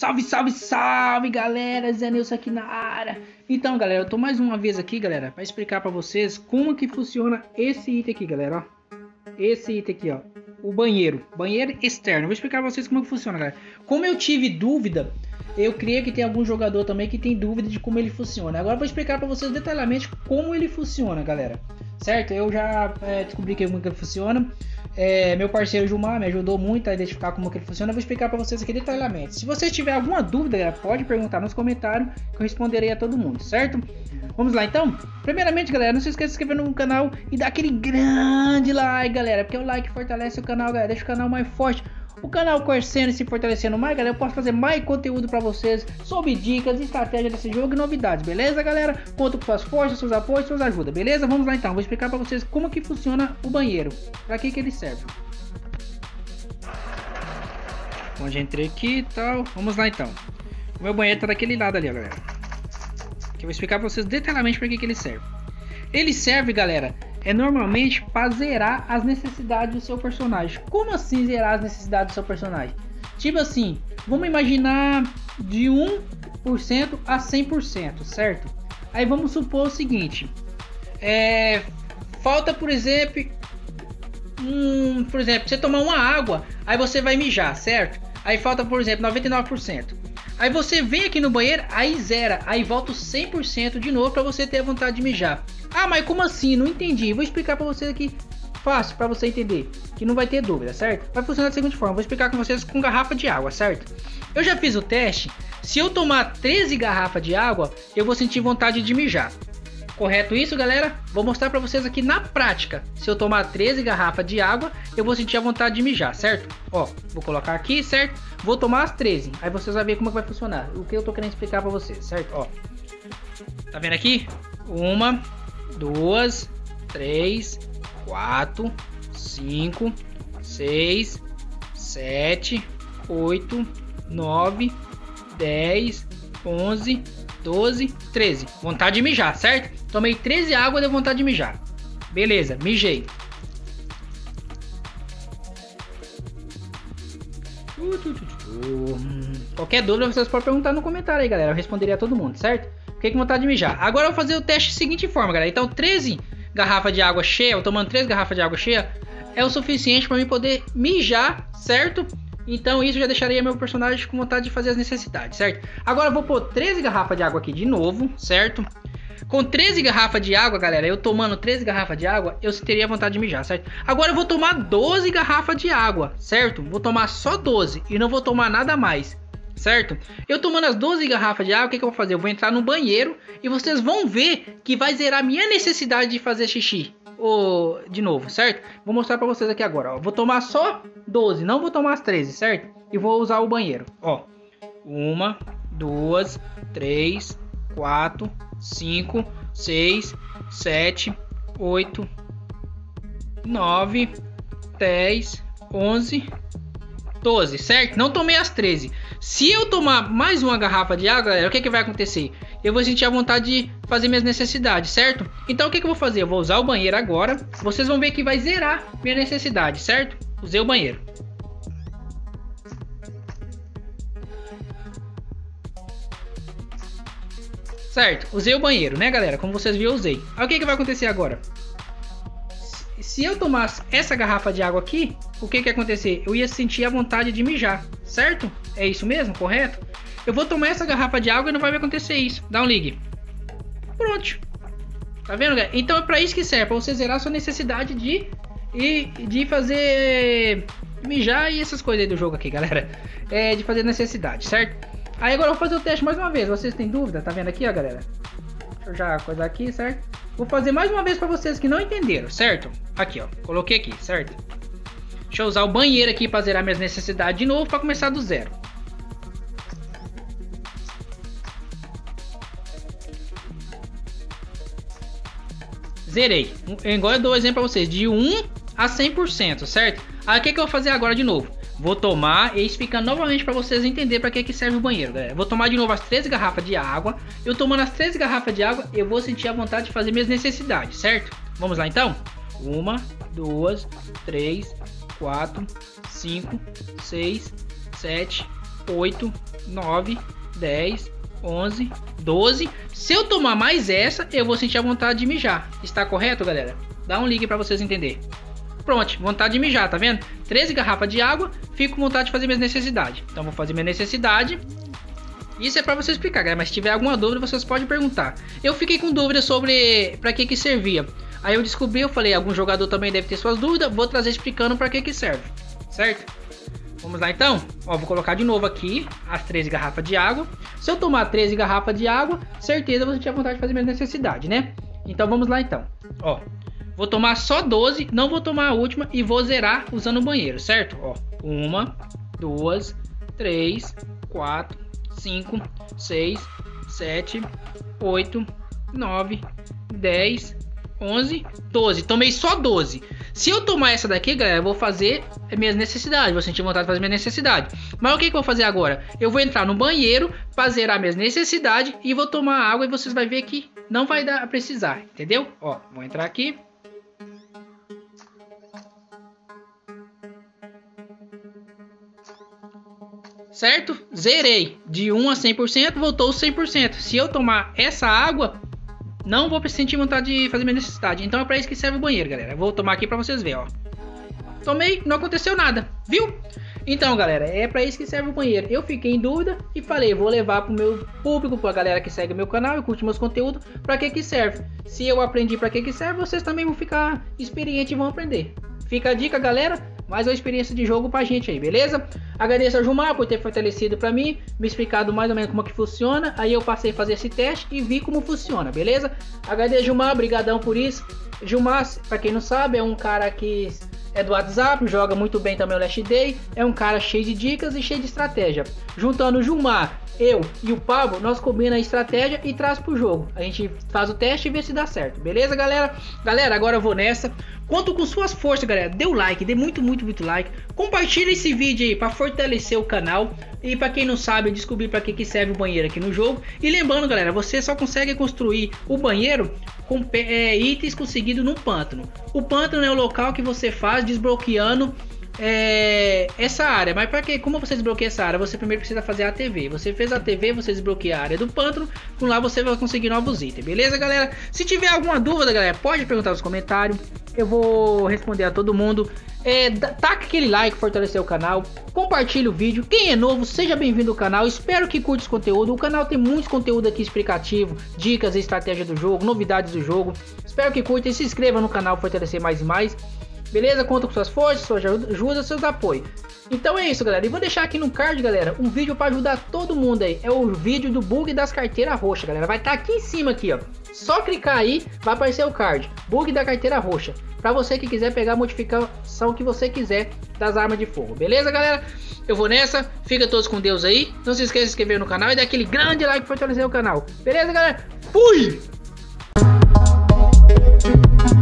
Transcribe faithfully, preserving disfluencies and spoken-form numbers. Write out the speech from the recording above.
Salve, salve, salve, galera, Zé Nilson aqui na área. Então, galera, eu tô mais uma vez aqui, galera, para explicar para vocês como que funciona esse item aqui, galera, ó. Esse item aqui, ó, o banheiro, banheiro externo. Vou explicar para vocês como que funciona, galera. Como eu tive dúvida, eu creio que tem algum jogador também que tem dúvida de como ele funciona. Agora eu vou explicar para vocês detalhadamente como ele funciona, galera. Certo? Eu já é, descobri que como que ele funciona. É, meu parceiro Gilmar me ajudou muito a identificar como que ele funciona. Eu vou explicar para vocês aqui detalhadamente. Se você tiver alguma dúvida, galera, pode perguntar nos comentários que eu responderei a todo mundo, certo? Vamos lá então? Primeiramente, galera, não se esqueça de se inscrever no canal e dar aquele grande like, galera, porque o like fortalece o canal, galera, deixa o canal mais forte. O canal crescendo e se fortalecendo mais, galera, eu posso fazer mais conteúdo para vocês sobre dicas, estratégias desse jogo e novidades, beleza, galera? Conto com suas forças, seus apoios, suas ajudas, beleza? Vamos lá então, vou explicar para vocês como que funciona o banheiro, para que que ele serve. Bom, já entrei aqui e tal, vamos lá então. O meu banheiro tá daquele lado ali, ó, galera. Que eu vou explicar para vocês detalhadamente para que que ele serve. Ele serve, galera, é normalmente para zerar as necessidades do seu personagem. Como assim zerar as necessidades do seu personagem? Tipo assim, vamos imaginar de um por cento a cem por cento, certo? Aí vamos supor o seguinte, é, falta, por exemplo, um, por exemplo, você tomar uma água, aí você vai mijar, certo? Aí falta, por exemplo, noventa e nove por cento. Aí você vem aqui no banheiro, aí zera, aí volta cem por cento de novo para você ter a vontade de mijar. Ah, mas como assim? Não entendi. Vou explicar para vocês aqui, fácil para você entender, que não vai ter dúvida, certo? Vai funcionar da seguinte forma, vou explicar com vocês com garrafa de água, certo? Eu já fiz o teste, se eu tomar treze garrafas de água, eu vou sentir vontade de mijar. Correto isso, galera? Vou mostrar para vocês aqui na prática. Se eu tomar treze garrafas de água, eu vou sentir a vontade de mijar, certo? Ó, vou colocar aqui, certo? Vou tomar as treze, aí vocês vão ver como é que vai funcionar. O que eu tô querendo explicar para vocês, certo? Ó, tá vendo aqui? Uma, duas, três, quatro, cinco, seis, sete, oito, nove, dez, onze, doze, treze. Vontade de mijar, certo? Tomei treze águas, deu vontade de mijar. Beleza, mijei. Qualquer dúvida vocês podem perguntar no comentário aí, galera. Eu responderia a todo mundo, certo? Fiquei com vontade de mijar. Agora eu vou fazer o teste da seguinte forma, galera. Então treze garrafas de água cheia, eu tomando treze garrafas de água cheia, é o suficiente para mim poder mijar, certo? Então isso já deixaria meu personagem com vontade de fazer as necessidades, certo? Agora eu vou pôr treze garrafas de água aqui de novo, certo? Com treze garrafas de água, galera, eu tomando treze garrafas de água, eu teria vontade de mijar, certo? Agora eu vou tomar doze garrafas de água, certo? Vou tomar só doze e não vou tomar nada mais, certo? Eu tomando as doze garrafas de água, o que, que eu vou fazer? Eu vou entrar no banheiro e vocês vão ver que vai zerar minha necessidade de fazer xixi oh, de novo, certo? Vou mostrar pra vocês aqui agora, ó. Vou tomar só doze, não vou tomar as treze, certo? E vou usar o banheiro, ó. Uma, duas, três, quatro, cinco, seis, sete, oito, nove, dez, onze, doze, certo? Não tomei as treze. Se eu tomar mais uma garrafa de água, galera, o que, que vai acontecer? Eu vou sentir a vontade de fazer minhas necessidades, certo? Então o que, que eu vou fazer? Eu vou usar o banheiro agora. Vocês vão ver que vai zerar minha necessidade, certo? Usei o banheiro. Certo, usei o banheiro, né, galera? Como vocês viram, eu usei. Aí o que, que vai acontecer agora? Se eu tomasse essa garrafa de água aqui, o que que ia acontecer? Eu ia sentir a vontade de mijar, certo? É isso mesmo, correto? Eu vou tomar essa garrafa de água e não vai acontecer isso. Dá um ligue. Pronto. Tá vendo, galera? Então é pra isso que serve, pra você zerar a sua necessidade de, de fazer mijar e essas coisas aí do jogo aqui, galera. É de fazer necessidade, certo? Aí agora eu vou fazer o teste mais uma vez. Vocês têm dúvida? Tá vendo aqui, ó, galera? Deixa eu já coisar aqui, certo? Vou fazer mais uma vez para vocês que não entenderam, certo? Aqui, ó, coloquei aqui, certo? Deixa eu usar o banheiro aqui para zerar minhas necessidades de novo, para começar do zero. Zerei. Agora eu dou um exemplo para vocês, de um a cem por cento, certo? Aí o que, que eu vou fazer agora de novo? Vou tomar e explicando novamente para vocês entenderem para que, que serve o banheiro, galera. Vou tomar de novo as treze garrafas de água. Eu tomando as treze garrafas de água, eu vou sentir a vontade de fazer minhas necessidades, certo? Vamos lá então? Uma, duas, três, quatro, cinco, seis, sete, oito, nove, dez, onze, doze. Se eu tomar mais essa, eu vou sentir a vontade de mijar. Está correto, galera? Dá um ligue para vocês entenderem. Pronto, vontade de mijar, tá vendo? treze garrafas de água, fico com vontade de fazer minhas necessidades. Então vou fazer minha necessidade. Isso é para você explicar, galera, mas se tiver alguma dúvida, vocês podem perguntar. Eu fiquei com dúvida sobre para que que servia. Aí eu descobri, eu falei, algum jogador também deve ter suas dúvidas, vou trazer explicando para que que serve, certo? Vamos lá então, ó, vou colocar de novo aqui as treze garrafas de água. Se eu tomar treze garrafas de água, certeza você tinha vontade de fazer minha necessidade, né? Então vamos lá então, ó. Vou tomar só doze, não vou tomar a última e vou zerar usando o banheiro, certo? Ó, uma, duas, três, quatro, cinco, seis, sete, oito, nove, dez, onze, doze. Tomei só doze. Se eu tomar essa daqui, galera, eu vou fazer minhas necessidades. Vou sentir vontade de fazer minha necessidade. Mas o que, que eu vou fazer agora? Eu vou entrar no banheiro para zerar minhas necessidades e vou tomar água e vocês vão ver que não vai dar a precisar, entendeu? Ó, vou entrar aqui. Certo? Zerei. De um a cem por cento, voltou cem por cento. Se eu tomar essa água, não vou sentir vontade de fazer minha necessidade. Então é para isso que serve o banheiro, galera. Vou tomar aqui para vocês verem, ó. Tomei, não aconteceu nada, viu? Então, galera, é para isso que serve o banheiro. Eu fiquei em dúvida e falei, vou levar pro meu público, pra galera que segue meu canal e curte meus conteúdos, para que que serve. Se eu aprendi para que que serve, vocês também vão ficar experientes e vão aprender. Fica a dica, galera. Mais uma experiência de jogo pra gente aí, beleza? Agradeço ao Gilmar por ter fortalecido pra mim, me explicado mais ou menos como que funciona. Aí eu passei a fazer esse teste e vi como funciona, beleza? Agradeço, Gilmar, brigadão por isso. Gilmar, pra quem não sabe, é um cara que é do WhatsApp, joga muito bem também o Last Day. É um cara cheio de dicas e cheio de estratégia. Juntando o Gilmar, eu e o Pablo, nós combinamos a estratégia e traz pro jogo. A gente faz o teste e vê se dá certo, beleza, galera? Galera, agora eu vou nessa. Conto com suas forças, galera. Dê o like, dê muito, muito, muito like. Compartilha esse vídeo aí para fortalecer o canal. E para quem não sabe, descobrir para que que serve o banheiro aqui no jogo. E lembrando, galera, você só consegue construir o banheiro com é, itens conseguidos no pântano. O pântano é o local que você faz desbloqueando é, essa área. Mas para que, como você desbloqueia essa área? Você primeiro precisa fazer a T V. Você fez a T V, você desbloqueia a área do pântano. Com lá você vai conseguir novos itens, beleza, galera? Se tiver alguma dúvida, galera, pode perguntar nos comentários. Eu vou responder a todo mundo. É, taca aquele like, fortalecer o canal. Compartilhe o vídeo. Quem é novo, seja bem-vindo ao canal. Espero que curte esse conteúdo. O canal tem muito conteúdo aqui explicativo, dicas e estratégia do jogo, novidades do jogo. Espero que curta e se inscreva no canal para fortalecer mais e mais. Beleza? Conta com suas forças, sua ajuda, seus apoios. Então é isso, galera. E vou deixar aqui no card, galera, um vídeo para ajudar todo mundo aí. É o vídeo do bug das carteiras roxas, galera. Vai estar tá aqui em cima aqui, ó. Só clicar aí, vai aparecer o card. Bug da carteira roxa. Para você que quiser pegar a modificação que você quiser das armas de fogo. Beleza, galera? Eu vou nessa. Fica todos com Deus aí. Não se esqueça de se inscrever no canal e dar aquele grande like para fortalecer o canal. Beleza, galera? Fui!